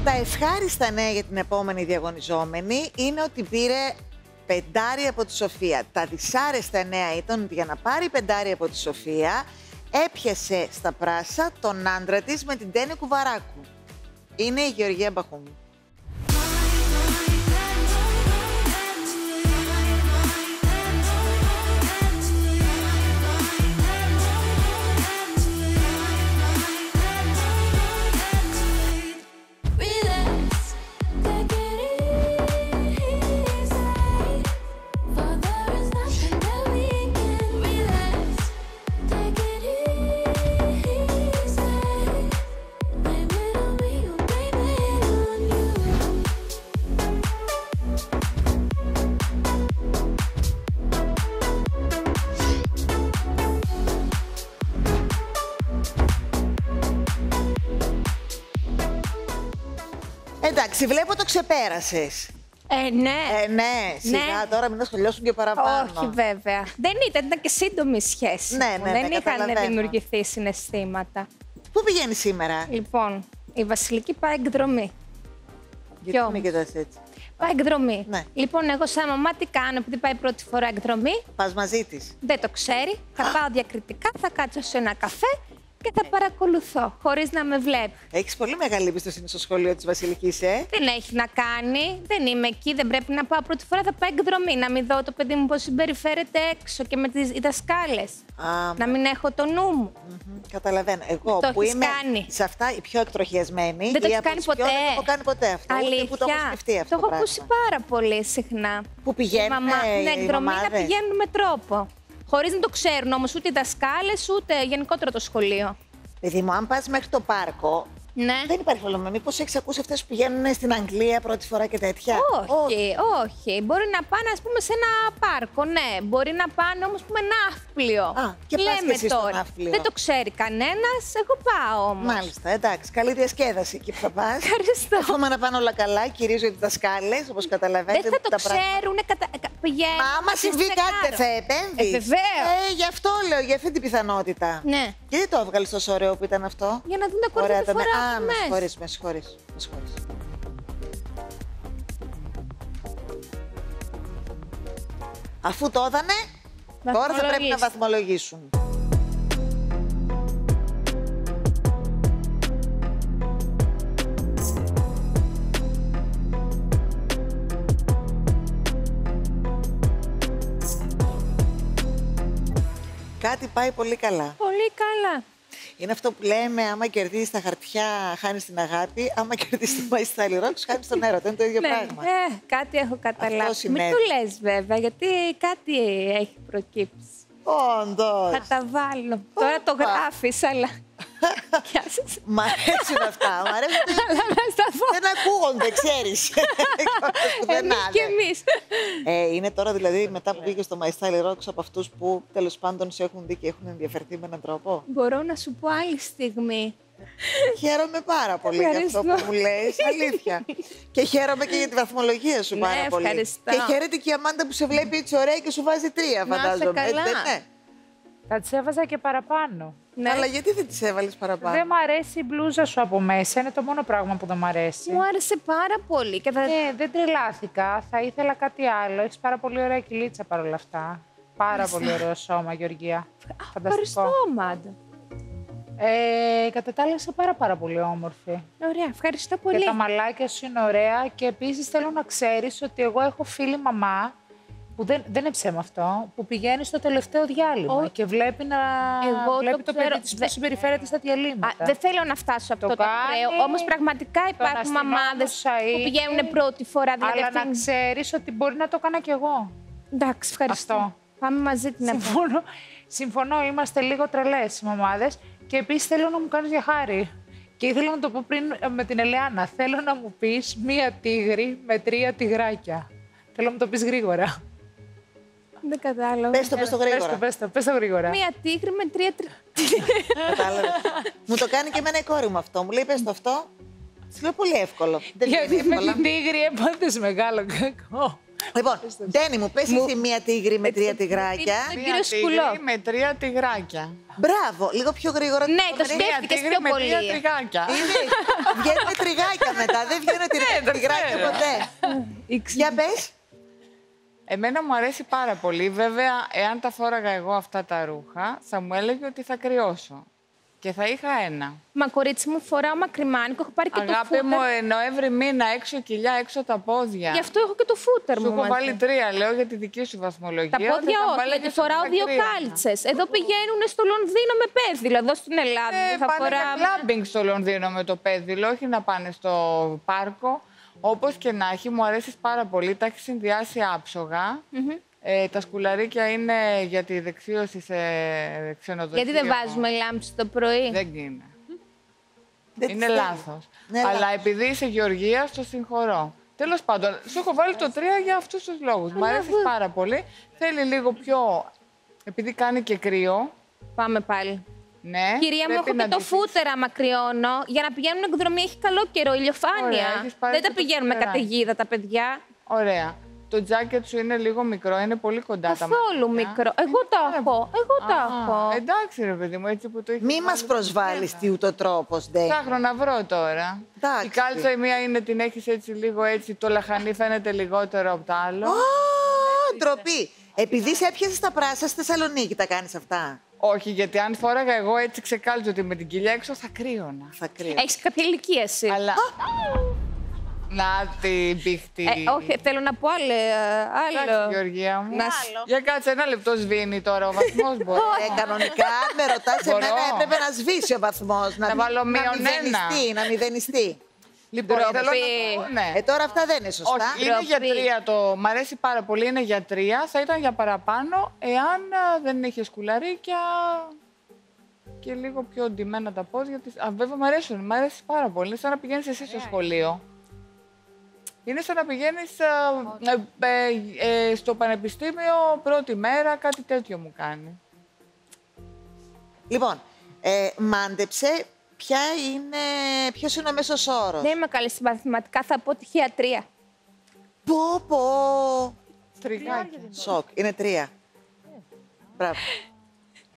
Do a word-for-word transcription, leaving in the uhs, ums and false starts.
Τα ευχάριστα νέα για την επόμενη διαγωνιζόμενη είναι ότι πήρε πεντάρι από τη Σοφία. Τα δυσάρεστα νέα ήταν ότι για να πάρει πεντάρι από τη Σοφία έπιασε στα πράσα τον άντρα της με την Τέννη Κουβαράκου. Είναι η Γεωργία Μπαχούμη. Εντάξει, βλέπω το ξεπέρασες. Ε, ναι. Ε, ναι, σιγά ναι. Τώρα μην ασχολιώσουν και παραπάνω. Όχι, βέβαια. Δεν ήταν, ήταν και σύντομη σχέση. Ναι, ναι, Δεν ναι, είχαν δημιουργηθεί συναισθήματα. Πού πηγαίνει σήμερα? Λοιπόν, η Βασιλική πάει εκδρομή. Γιατί με κοιτάς έτσι? Πάει εκδρομή. Ναι. Λοιπόν, εγώ σαν μαμά τι κάνω, επειδή πάει πρώτη φορά εκδρομή. Πας μαζί της? Δεν το ξέρει. Θα πάω διακριτικά, θα κάτσω σε ένα καφέ και θα παρακολουθώ, χωρίς να με βλέπει. Έχεις πολύ μεγάλη εμπιστοσύνη στο σχολείο της Βασιλικής, ε? Δεν έχει να κάνει. Δεν είμαι εκεί, δεν πρέπει να πάω πρώτη φορά. Θα πάω εκδρομή. Να μην δω το παιδί μου πώς συμπεριφέρεται έξω και με τις δασκάλες. Α, να μην έχω το νου μου. Mm-hmm. Καταλαβαίνω. Εγώ το που είμαι κάνει. σε αυτά η πιο εκτροχιασμένη. Δεν το έχει κάνει ποτέ. Δεν το έχω κάνει ποτέ αυτό. Αλήθεια. Ούτε που το έχω σκεφτεί αυτό. Το έχω πράγμα. ακούσει πάρα πολύ συχνά. Που πηγαίνουν μαμά, ε, ναι, εκδρομή να μαμάδες. πηγαίνουν με τρόπο. Χωρίς να το ξέρουν όμως ούτε οι δασκάλες ούτε γενικότερα το σχολείο. Παιδί μου, αν πας μέχρι το πάρκο, Ναι. δεν υπάρχει πρόβλημα. Μήπως έχεις ακούσει αυτές που πηγαίνουν στην Αγγλία πρώτη φορά και τέτοια? Όχι, όχι. Μπορεί να πάνε, ας πούμε, σε ένα πάρκο, ναι. Μπορεί να πάνε όμως με ναύπλιο. Α, και πας Λέμε και εσύ στο τώρα. ναύπλιο. Δεν το ξέρει κανένας, εγώ πάω όμως. Μάλιστα, εντάξει. Καλή διασκέδαση εκεί που θα πας. Ευχαριστώ. Εύχομαι να πάνε όλα καλά, κυρίως για τις δασκάλες, όπως καταλαβαίνετε. Δεν θα το τα πράγματα. ξέρουν, κατα... πηγαίνουν. Μα άμα συμβεί κάτι, δεν θα επέμβεις? Ε, βεβαίως. Ε, γι' αυτό λέω, για αυτή την πιθανότητα. Ναι. Και δεν το έβγαλες τόσο ωραίο που ήταν αυτό? Για να δουν τα κορίτσια Ωραία, τη ήταν. φορά Α, με μέσα. συγχωρείς, με συγχωρείς. Με συγχωρείς. Αφού το έδανε, τώρα θα πρέπει να βαθμολογήσουν. Κάτι πάει πολύ καλά. Πολύ καλά. Είναι αυτό που λέμε, άμα κερδίσεις τα χαρτιά, χάνεις την αγάπη. Άμα κερδίσεις το My Style Rocks, χάνεις τον έρωτα. Είναι το ίδιο ναι. πράγμα. Ε, κάτι έχω καταλάβει. Μην το λες βέβαια, γιατί κάτι έχει προκύψει. Όντως. Θα τα βάλω. Τώρα το γράφεις, αλλά... Μ' αρέσουν αυτά. Μ' αρέσουν. Δεν ακούγονται, ξέρεις. Εμείς κι εμείς. Ε, είναι τώρα δηλαδή μετά που πήγε στο My Style Rocks από αυτούς που τέλος πάντων σε έχουν δει και έχουν ενδιαφερθεί με έναν τρόπο? Μπορώ να σου πω άλλη στιγμή. Χαίρομαι πάρα πολύ για αυτό που μου λες, αλήθεια. Και χαίρομαι και για τη βαθμολογία σου πάρα ναι, πολύ. Ευχαριστώ. Και χαίρεται και η Αμάντα που σε βλέπει έτσι ωραία και σου βάζει τρία, φαντάζομαι. Να είσαι καλά. Έτσι, ναι. Θα τις έβαζα και παραπάνω. Ναι. Αλλά γιατί δεν τις έβαλες παραπάνω? Δεν μ' αρέσει η μπλούζα σου από μέσα. Είναι το μόνο πράγμα που δεν μ' αρέσει. Μου άρεσε πάρα πολύ. Και θα... Ε, δεν τρελάθηκα. Θα ήθελα κάτι άλλο. Έχεις πάρα πολύ ωραία κυλίτσα παρόλα αυτά. Πάρα πολύ ωραίο σώμα, Γεωργία. Ευχαριστώ, Μάντα. Ε, κατά τα άλλα είσαι πάρα, πάρα πολύ όμορφη. Ωραία, ευχαριστώ πολύ. Και τα μαλάκια σου είναι ωραία. Και επίσης θέλω να ξέρεις ότι εγώ έχω φίλη μαμά, που δεν, δεν είναι ψέμα αυτό, που πηγαίνει στο τελευταίο διάλειμμα Ο... και βλέπει, να... Εγώ βλέπει το, το παιδί της που συμπεριφέρεται στα διαλύματα. Α, δεν θέλω να φτάσω σε αυτό το, το ακραίο. Όμως πραγματικά υπάρχουν μαμάδες που πηγαίνουν πρώτη φορά. Δηλαδή αλλά αυτήν... να ξέρεις ότι μπορεί να το έκανα κι εγώ. Εντάξει, ευχαριστώ. Αυτό. Πάμε μαζί την επόμενη. Συμφωνώ. Συμφωνώ, είμαστε λίγο τρελές οι μαμάδες. Και επίσης θέλω να μου κάνεις για χάρη. Και ήθελα να το πω πριν με την Ελεάνα. Θέλω να μου πεις μία τίγρη με τρία τυγράκια. Θέλω να μου το πεις γρήγορα. Δεν κατάλαβα. Πες το, πες το γρήγορα. Πες το, πες το, πες το γρήγορα. Μία τίγρη με τρία τρι... Κατάλαβα. Μου το κάνει και εμένα η κόρη μου αυτό. Μου λέει πες το αυτό. Της λέω πολύ εύκολο. Δεν Γιατί είναι με εύκολα. την τίγρη έπαθες μεγάλο κακό. Λοιπόν, Ντένι μου, πες εσύ μία τίγρη με τρία τυγράκια. Τον Μία κύριο τίγρη Σκουλό. με τρία τυγράκια. Μπράβο, λίγο πιο γρήγορα. Ναι, το Ντένι. σκέφτηκες Τίγρη πιο με τρία πολύ. τριγάκια. Είναι, βγαίνουν τριγάκια μετά, δεν βγαίνουν το τυγράκια ξέρω. ποτέ. Για πες. Εμένα μου αρέσει πάρα πολύ. Βέβαια, εάν τα φόραγα εγώ αυτά τα ρούχα, θα μου έλεγε ότι θα κρυώσω. Και θα είχα ένα. Μα κορίτσι μου, φοράω μακριμάνικο, έχω πάρει και το Αγάπη φούτερ. μου, ε, Νοέμβρη μήνα, έξω κοιλιά, έξω τα πόδια. Γι' αυτό έχω και το φούτερ Σου μου έχω μαζί. βάλει τρία, λέω, για τη δική σου βαθμολογία. Τα πόδια Δεν θα όχι, βάλω γιατί και φοράω τα δύο κρύα. κάλτσες. Εδώ πηγαίνουν στο Λονδίνο με πέδιλο, εδώ στην Ελλάδα. Ε, δεν θα πάνε φοράμε. για κλάμπινγκ στο Λονδίνο με το πέδιλο, όχι να πάνε στο πάρκο. Όπως και να έχει, μου αρέσει πάρα πολύ. Τα έχει συνδυάσει άψογα. Ε, τα σκουλαρίκια είναι για τη δεξίωση σε ξενοδοχείο. Γιατί δεν βάζουμε λάμψη το πρωί. Δεν είναι. Δεν Είναι τις λάθος. Ναι, Αλλά λάθος. επειδή είσαι Γεωργία, στο συγχωρώ. Τέλος πάντων, σου έχω βάλει το τρία για αυτούς τους λόγους. Μ' αρέσει πάρα πολύ. Θέλει λίγο πιο... Επειδή κάνει και κρύο. Πάμε πάλι. Ναι, Κυρία μου, πρέπει έχω να και το ντυθείς. φούτερ άμα κρυώνω. Για να πηγαίνουν εκδρομή έχει καλό καιρό, ηλιοφάνεια. Ωραία, έχεις πάρει Δεν τα και το πηγαίνουμε φουτεράκι. καταιγίδα τα παιδιά. Ωραία. Το τζάκετ σου είναι λίγο μικρό, είναι πολύ κοντά τα Καθόλου μάτια. μικρό. Εγώ τα έχω. Εγώ τα Α, έχω. εντάξει ρε παιδί μου, έτσι που το έχεις Μη βάλει. μας προσβάλλεις τι ούτω τρόπος, Ντένι. Ψάχνω να βρω τώρα. Εντάξει. Η κάλτσα η μία είναι την έχεις έτσι λίγο έτσι, το λαχανί φαίνεται λιγότερο από το άλλο. Ω, ντροπή. Επειδή σε έπιασε τα πράσινα στη Θεσσαλονίκη, τα κάνεις αυτά. Όχι, γιατί αν φόραγα εγώ έτσι ξεκάλτζω ότι με την κοιλιά έξω θα κρύωνα. Θα κρύο. Έχει κάποια ηλικία εσύ. Αλλά... Να την πήχτη. Ε, όχι, θέλω να πω άλλο. Εντάξει, άλλο. Γεωργία μου. Να- Για κάτσε ένα λεπτό σβήνει τώρα ο βαθμός μπορεί. Ε, κανονικά, αν με ρωτάς, Μπορώ. εμένα έπρεπε να σβήσει ο βαθμός. Να, Να βάλω μείον ένα. μηδενιστεί, να μηδενιστεί. Λοιπόν, Ντροπή. θέλω να πω, ναι. Ε, τώρα αυτά δεν είναι σωστά. Όχι, είναι για Ντροπή. τρία το. Μ' αρέσει πάρα πολύ, είναι για τρία. Θα ήταν για παραπάνω εάν α, δεν είχε σκουλαρίκια και λίγο πιο ντυμένα τα πόδια της. Α, βέβαια, μ' αρέσουν, μ' αρέσει πάρα πολύ. Είναι σαν να πηγαίνεις εσύ στο σχολείο. Είναι σαν να πηγαίνεις α, ε, ε, ε, στο πανεπιστήμιο πρώτη μέρα, κάτι τέτοιο μου κάνει. Λοιπόν, ε, μάντεψε ποια είναι, ποιος είναι ο μέσος όρος. Δεν είμαι καλή στη μαθηματικά, θα πω τυχαία τρία. Πω, πω. Τριγάκι. Σοκ, είναι τρία. Μπράβο.